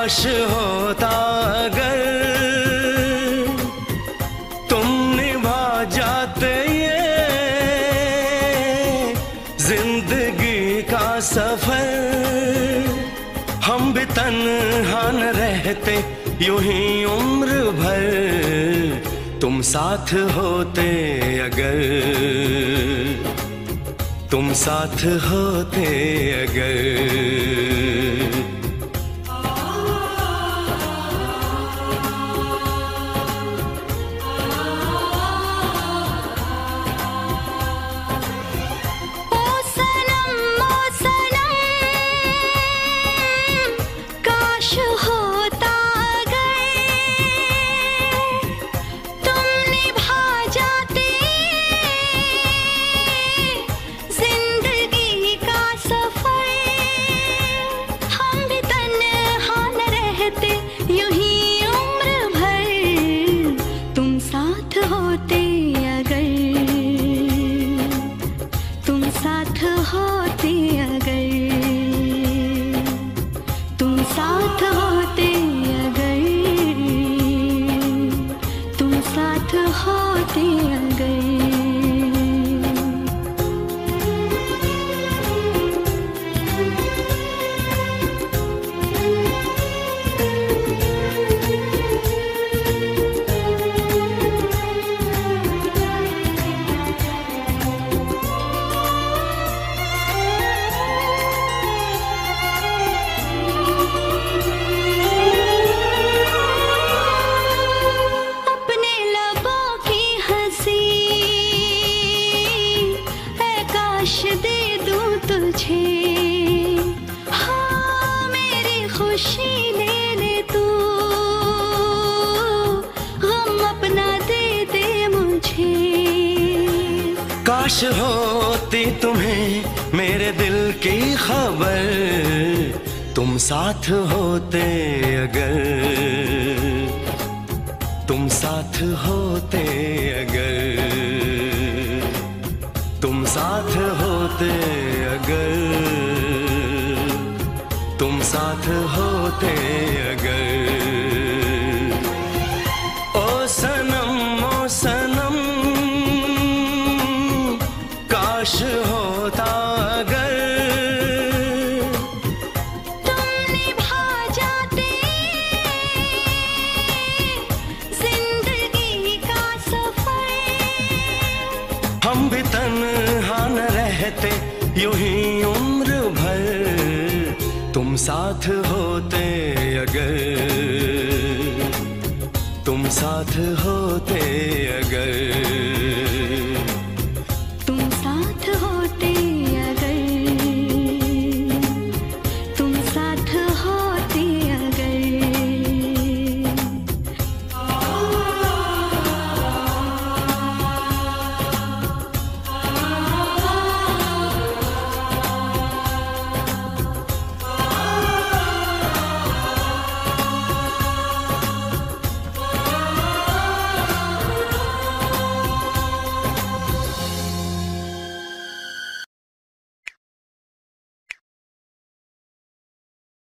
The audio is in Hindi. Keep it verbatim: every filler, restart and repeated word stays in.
काश होता अगर तुम निभा जाते ये जिंदगी का सफर, हम भी तन्हा न रहते यूं ही उम्र भर, तुम साथ होते अगर, तुम साथ होते अगर। काश होती तुम्हें मेरे दिल की खबर, तुम साथ होते अगर, तुम साथ होते अगर, तुम साथ होते अगर, तुम साथ होते अगर। ओ सनम ओ सनम काश होता अगर तुम निभा जाते जिंदगी का सफर, हम भी तन्हा न रहते यूं ही उम्र भर, तुम साथ होते अगर, तुम साथ होते अगर।